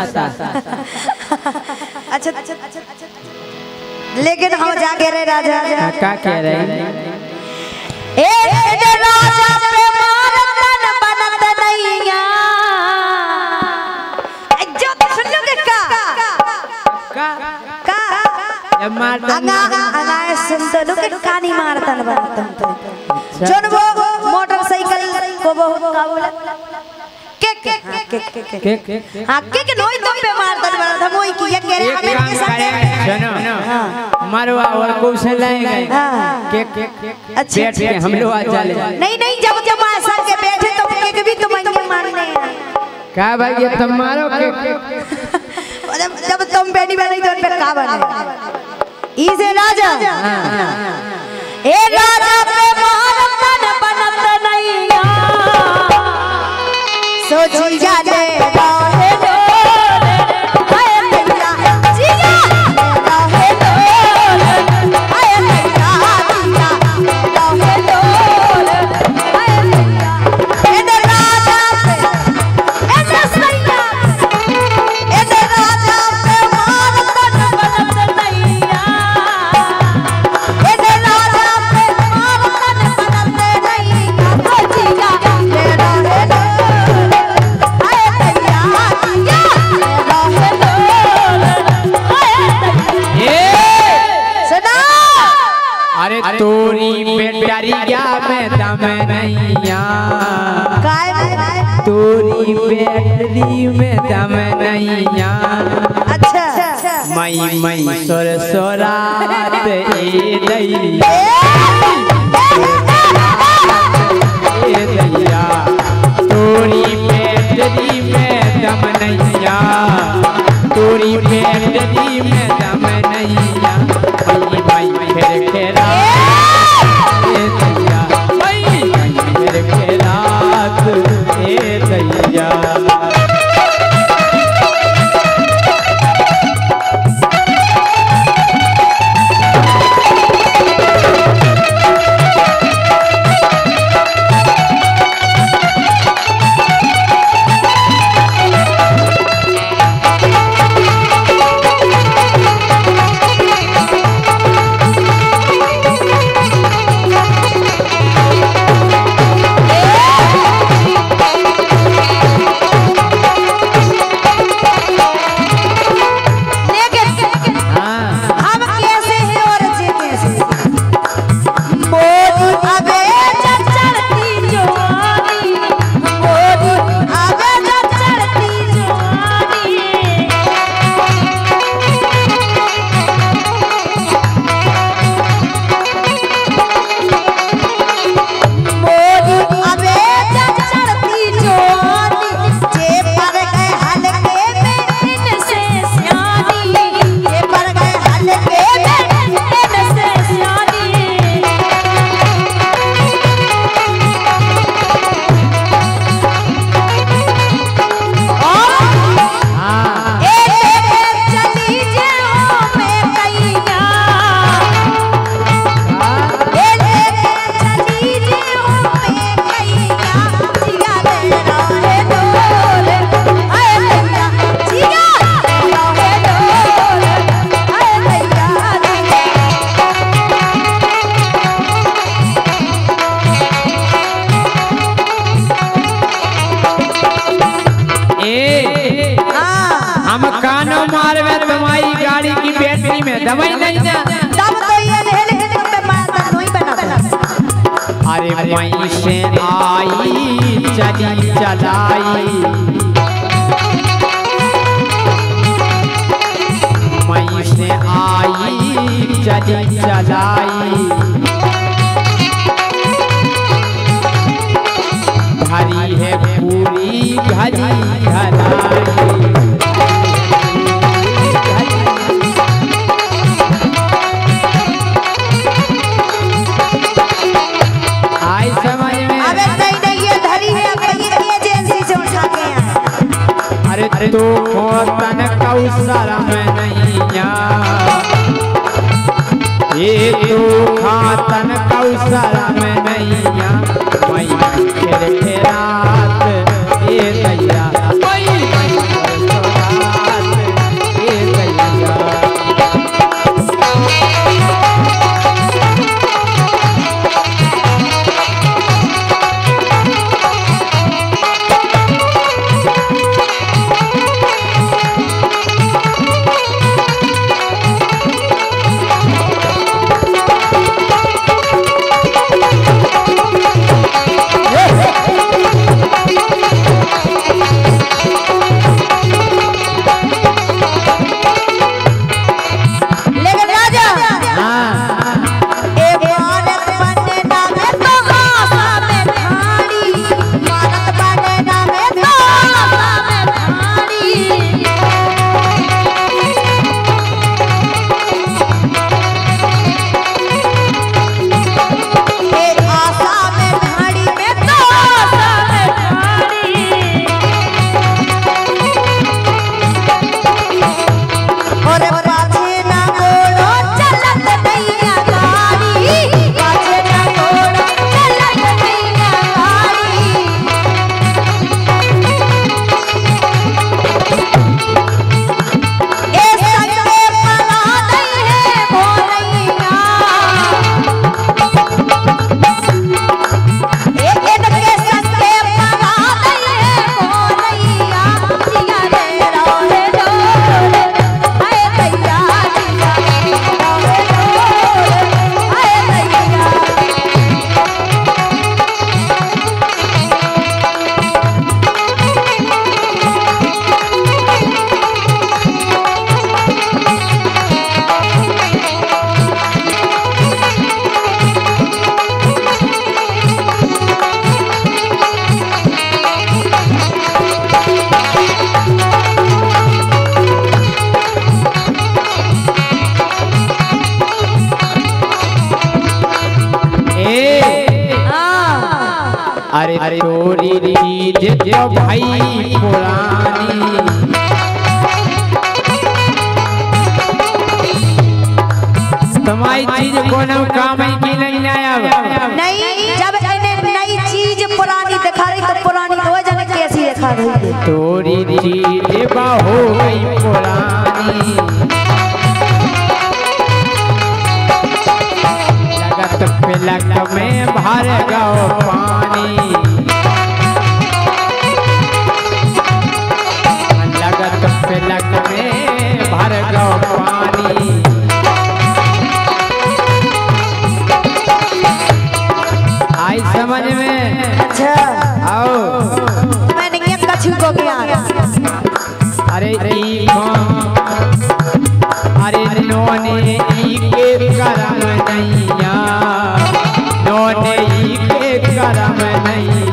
अच्छा लेकिन हम जाके रहे राजा क्या कह रहे राजा पे मारतन बनत नैया जो सुन लो के का सुन के कहानी मारतन बनतन जोन वो मोटरसाइकिल को बहुत काबूल के नोई तुम पे मारतन बनत हम वही किया कह रहे हमें के साथ सुनो मरवा और को से लाएंगे के बैठ के हम लोग आ चले नहीं जब ऐसा के बैठे तो केक भी तुम ये मारने क्या भाई ये तुम मारो के जब तुम बैठी तो पे का बने इसे राजा ए राजा पे मारतन बनत नैया सोची जाने रहे तोरी बेटरिया में दम नैया तोरी बैटरी में दम नैया अच्छा मई सोर सोरात ए दैया तोरी बैटरी में दम नैया तोरी बैटरी में दम नैया मई खेर खेरा हम कानो मारवे तुम्हारी गाड़ी की बैटरी में दवाई नहीं ना तब तो ये हेले पे मारता नहीं बना अरे मई से आई चली चलाई मई से आई चली चलाई हरी है पूरी घड़ी घलाई तो तन कौसर में नैया ये तो खातन कौसर में नैया खेर खेरात ये नैया अरे तोरी चीज जो भाई पुरानी तुम्हारी चीज कोनो काम की नहीं आया नहीं। जब इन्हें नई चीज पुरानी दिखा रही तो पुरानी हो जाने कैसी दिखा रही है। तोरी चीज हो गई पुरानी लगत पिलक में भर गओ पानी लगत पिलक में भर गओ पानी आई समझ में। अच्छा आओ मैंने ये कछु को किया। अरे अरे नोने के करम नैया नोने के करम नैया